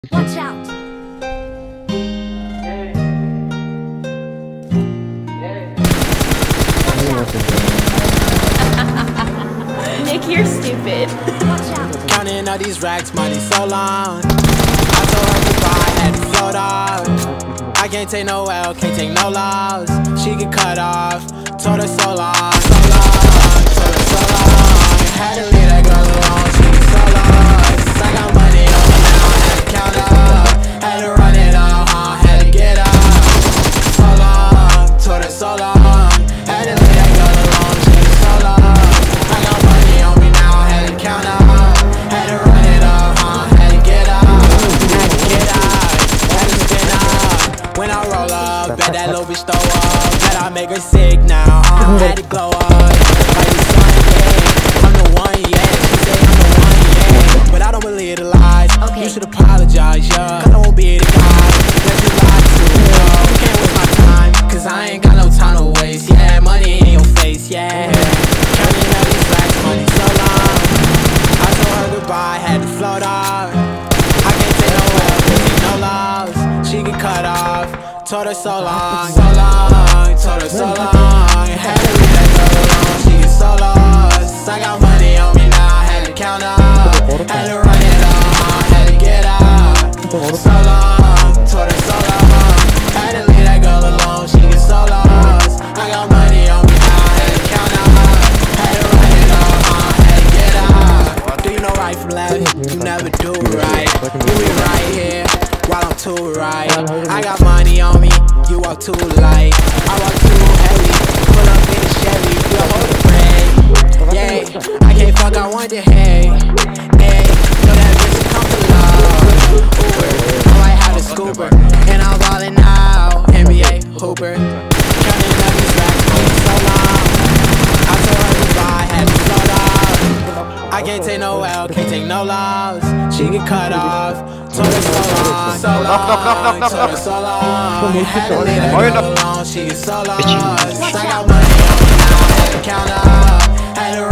Watch out. Nick, you're stupid. Watch out. Counting all these racks, money so long. I told her goodbye, had to float off. I can't take no L, can't take no loss. She get cut off. Told her so long, so long. Told her so long. Had to leave that girl alone, she was so lost. I got money on me now, had to count up. Had to run it up, had to get up. So long, told her so long. Had to leave that girl alone, she was so lost. I got money on me now, had to count up. Had to run it up, had to get up. Had to get up, had to spin up. When I roll up, bet that little bitch throw up. Bet I make her sick now, had to glow up. Like the sun, yeah, I'm the one, yeah. She say I'm the one, yeah. But I don't believe the lies. You should apologize, yeah. I won't be the guy that you lied to, no. You can't waste my time, cause I ain't got no time to waste. Yeah, money in your face, yeah. Counting all these racks, money so long. I told her goodbye, had to float off. I can't take no L, can't take no loss. She get cut off. Told her so long, so long. Told her so long. Had to leave that girl alone, she get so lost. I got money on me now, had to count up. Had to run it up, had to get up. So long, told her so long. Had to leave that girl alone, she get so lost. I got money on me now, had to count up. Had to run it up, had to get up. Do you know right from left? You never do right. You be right here while I'm too right. I got money on me, you walk too light. I walk too heavy, pull up in a Chevy. You hold the brake, yeah. I can't fuck, I want the hay. Hey, know that bitch come to love. Uber, know I had a scooper, and I'm ballin' now. NBA hooper, counting up these racks, money so long. I told her goodbye, had to float off. I can't take no L, can't take no loss. She get cut off. Told her so long, so long. Told her so long. Had to leave that girl alone, she get so lost. I got money on me now, had to count up. Had to